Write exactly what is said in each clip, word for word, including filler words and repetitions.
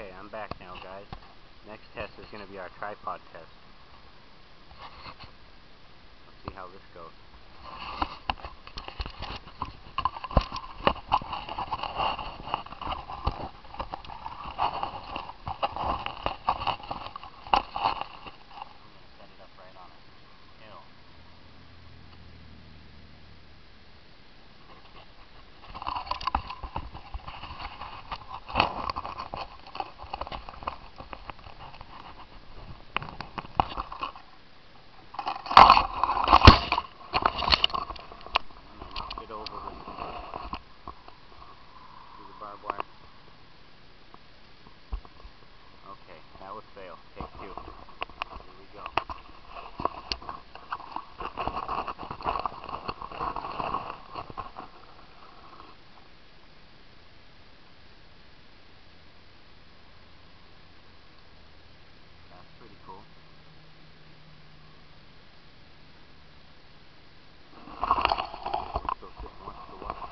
Okay, I'm back now, guys. Next test is going to be our tripod test. Let's see how this goes. I'm going to set it up right on a hill. Barbed wire. Okay, that was fail. Take two. Here we go. That's pretty cool. Let's go sit and watch the water.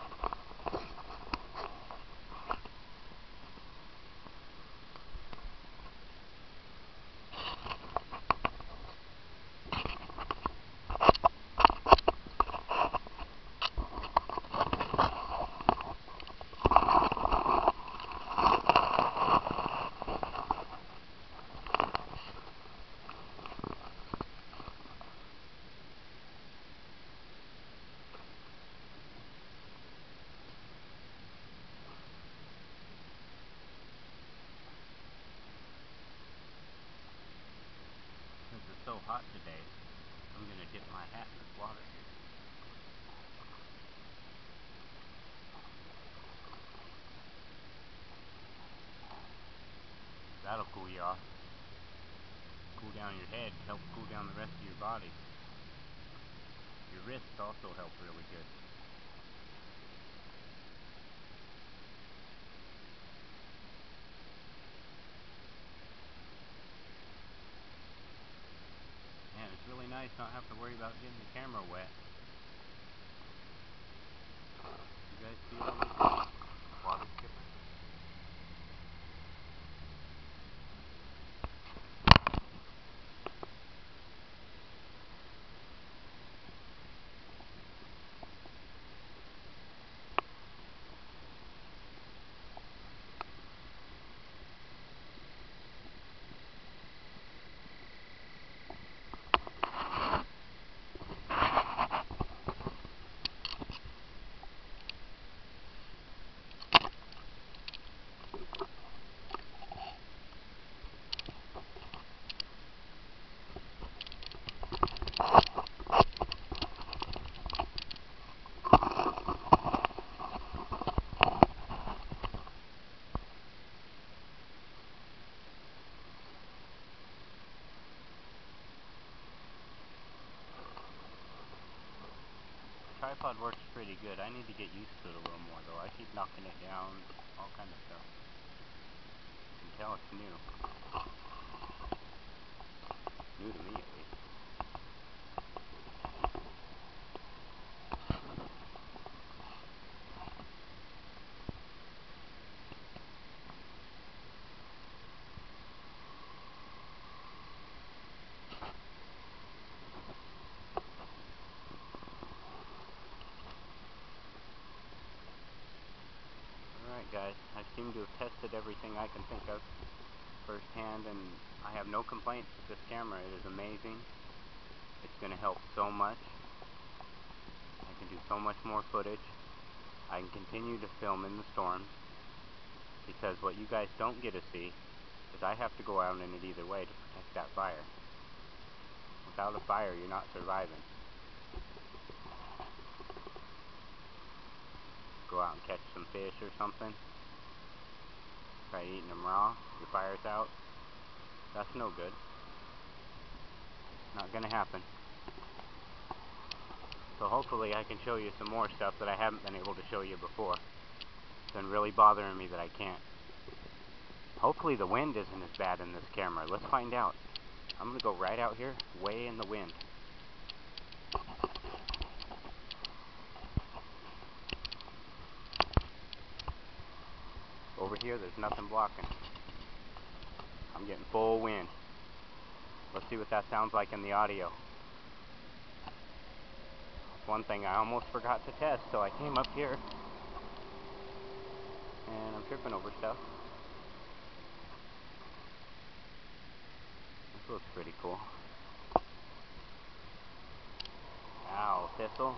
Since it's so hot today, I'm going to dip my hat in this water here. That'll cool you off. Cool down your head, help cool down the rest of your body. Your wrists also help really good. Man, it's really nice not have to worry about getting the camera wet. You guys feel this? Water skipper? Tripod works pretty good. I need to get used to it a little more though. I keep knocking it down, all kind of stuff. You can tell it's new. New to me at least. Alright guys, I seem to have tested everything I can think of firsthand, and I have no complaints with this camera. It is amazing. It's going to help so much. I can do so much more footage. I can continue to film in the storms, because what you guys don't get to see is I have to go out in it either way to protect that fire. Without a fire, you're not surviving. Go out and catch some fish or something. Try eating them raw. Your fire's out. That's no good. Not gonna happen. So hopefully I can show you some more stuff that I haven't been able to show you before. It's been really bothering me that I can't. Hopefully the wind isn't as bad in this camera. Let's find out. I'm gonna go right out here, way in the wind. Over here, there's nothing blocking. I'm getting full wind. Let's see what that sounds like in the audio. That's one thing I almost forgot to test, so I came up here. And I'm tripping over stuff. This looks pretty cool. Ow, thistle.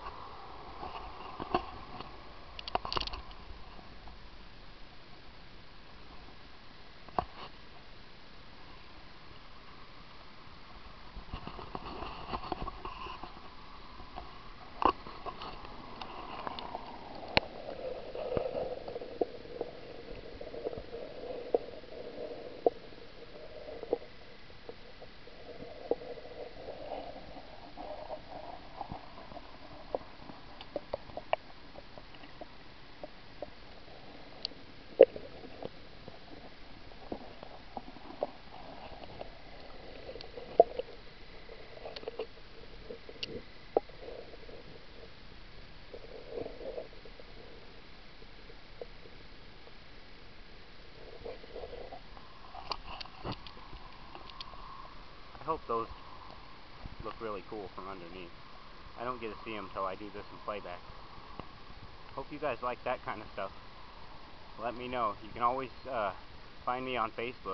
I hope those look really cool from underneath. I don't get to see them until I do this in playback. Hope you guys like that kind of stuff. Let me know. You can always uh, find me on Facebook.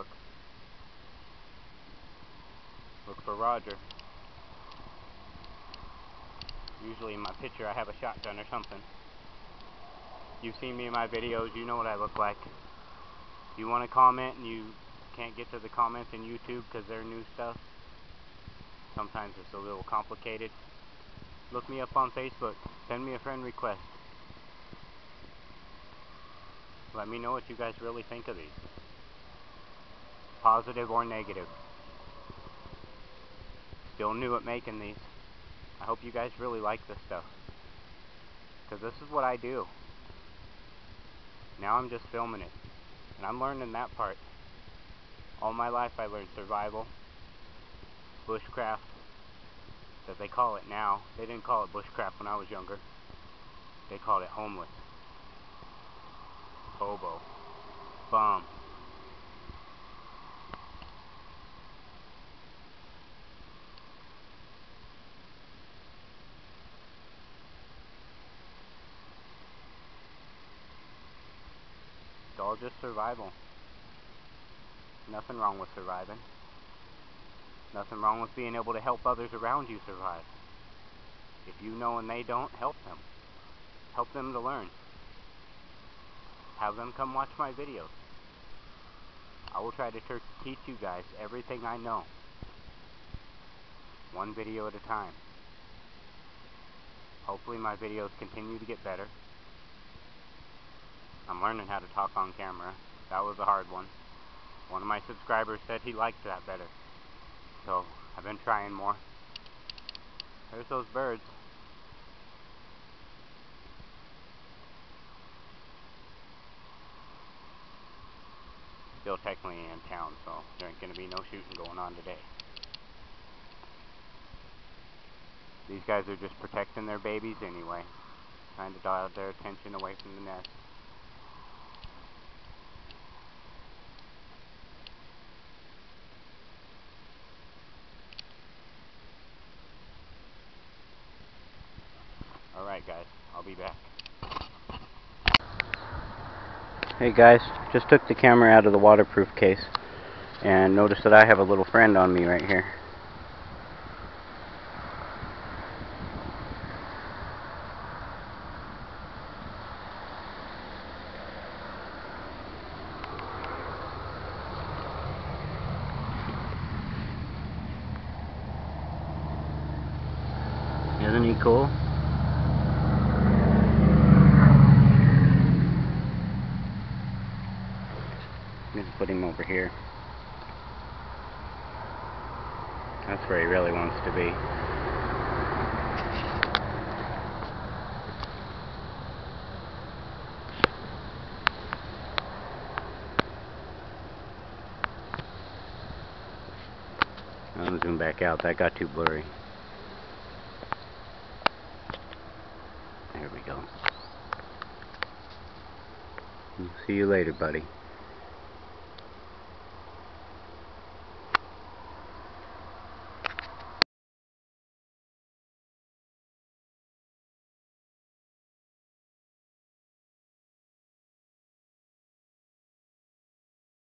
Look for Roger. Usually in my picture I have a shotgun or something. You've seen me in my videos, you know what I look like. If you want to comment and you can't get to the comments in YouTube because they're new stuff, sometimes it's a little complicated, look me up on Facebook. Send me a friend request. Let me know what you guys really think of these. Positive or negative. Still new at making these. I hope you guys really like this stuff, because this is what I do. Now I'm just filming it, and I'm learning that part. All my life I learned survival, bushcraft, that they call it now. They didn't call it bushcraft when I was younger. They called it homeless, hobo, bum. It's all just survival. Nothing wrong with surviving. Nothing wrong with being able to help others around you survive. If you know and they don't, help them. Help them to learn. Have them come watch my videos. I will try to teach you guys everything I know. One video at a time. Hopefully my videos continue to get better. I'm learning how to talk on camera. That was a hard one. One of my subscribers said he liked that better. So, I've been trying more. There's those birds. Still technically in town, so there ain't going to be no shooting going on today. These guys are just protecting their babies anyway. Trying to draw their attention away from the nest. Alright guys, I'll be back. Hey guys, just took the camera out of the waterproof case and noticed that I have a little friend on me right here. Isn't he cool? I'm going to put him over here. That's where he really wants to be. I'll zoom back out. That got too blurry. There we go. See you later, buddy.